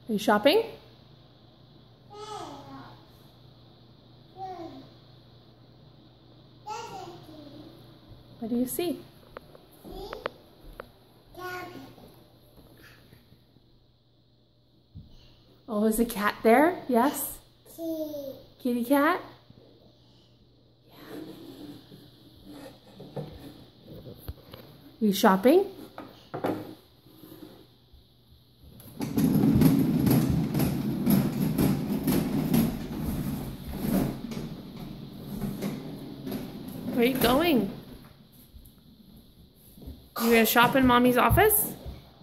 Are you shopping? What do you see? Oh, is a cat there? Yes? Kitty cat? Yeah. Are you shopping? Where are you going? You gonna shop in Mommy's office?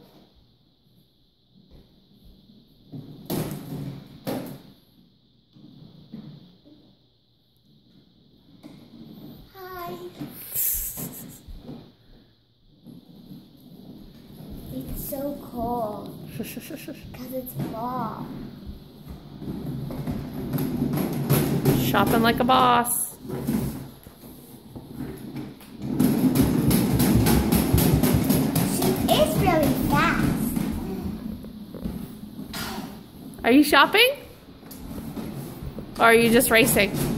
Hi. It's so cold because it's fall. Shopping like a boss. It's really fast. Are you shopping? Or are you just racing?